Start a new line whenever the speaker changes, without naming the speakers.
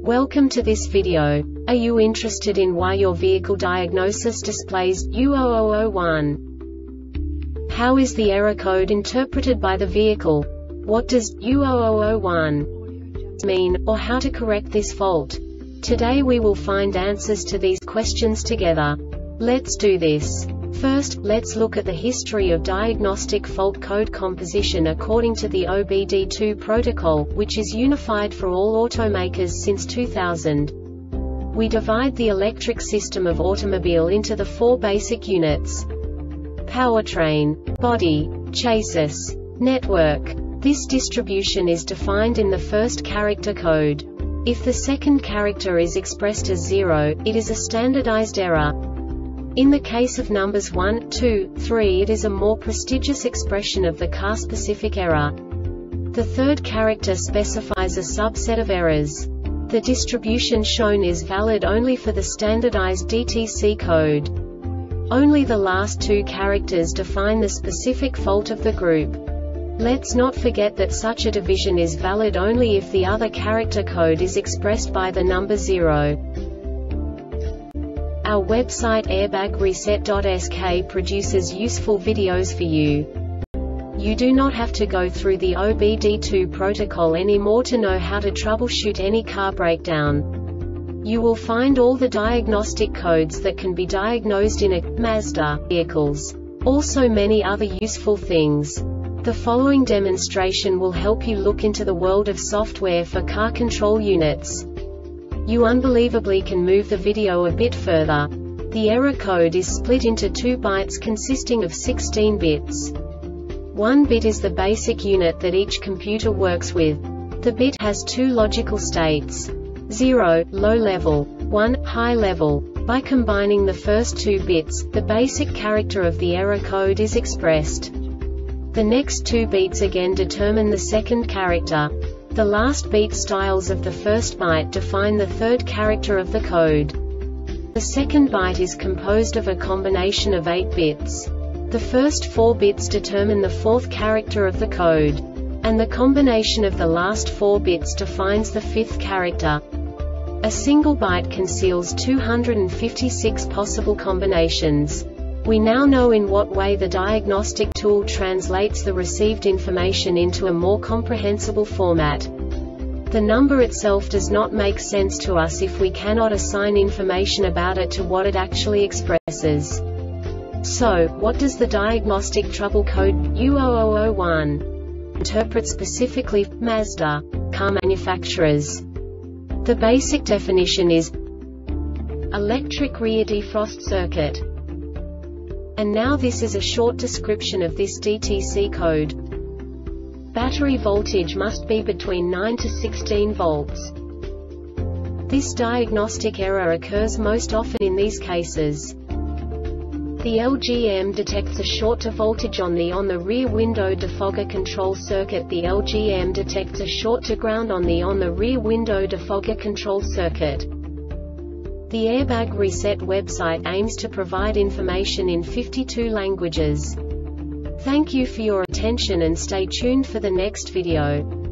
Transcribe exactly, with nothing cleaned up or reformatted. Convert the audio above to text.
Welcome to this video. Are you interested in why your vehicle diagnosis displays U zero zero zero one? How is the error code interpreted by the vehicle? What does U zero zero zero one mean, or how to correct this fault? Today we will find answers to these questions together. Let's do this. First, let's look at the history of diagnostic fault code composition according to the O B D two protocol, which is unified for all automakers since two thousand. We divide the electric system of automobile into the four basic units: powertrain, body, chassis, network. This distribution is defined in the first character code. If the second character is expressed as zero, it is a standardized error. In the case of numbers one, two, three, it is a more prestigious expression of the car-specific error. The third character specifies a subset of errors. The distribution shown is valid only for the standardized D T C code. Only the last two characters define the specific fault of the group. Let's not forget that such a division is valid only if the other character code is expressed by the number zero. Our website airbag reset dot S K produces useful videos for you. You do not have to go through the O B D two protocol anymore to know how to troubleshoot any car breakdown. You will find all the diagnostic codes that can be diagnosed in a Mazda vehicles. Also many other useful things. The following demonstration will help you look into the world of software for car control units. You unbelievably can move the video a bit further. The error code is split into two bytes consisting of sixteen bits. One bit is the basic unit that each computer works with. The bit has two logical states: zero, low level, one, high level. By combining the first two bits, the basic character of the error code is expressed. The next two beats again determine the second character. The last beat styles of the first byte define the third character of the code. The second byte is composed of a combination of eight bits. The first four bits determine the fourth character of the code. And the combination of the last four bits defines the fifth character. A single byte conceals two hundred fifty-six possible combinations. We now know in what way the diagnostic tool translates the received information into a more comprehensible format. The number itself does not make sense to us if we cannot assign information about it to what it actually expresses. So, what does the diagnostic trouble code U zero zero zero one interpret specifically for Mazda car manufacturers? The basic definition is electric rear defrost circuit. And now this is a short description of this D T C code. Battery voltage must be between nine to sixteen volts. This diagnostic error occurs most often in these cases. The L G M detects a short to voltage on the on the rear window defogger control circuit. The L G M detects a short to ground on the on the rear window defogger control circuit. The Airbag Reset website aims to provide information in fifty-two languages. Thank you for your attention and stay tuned for the next video.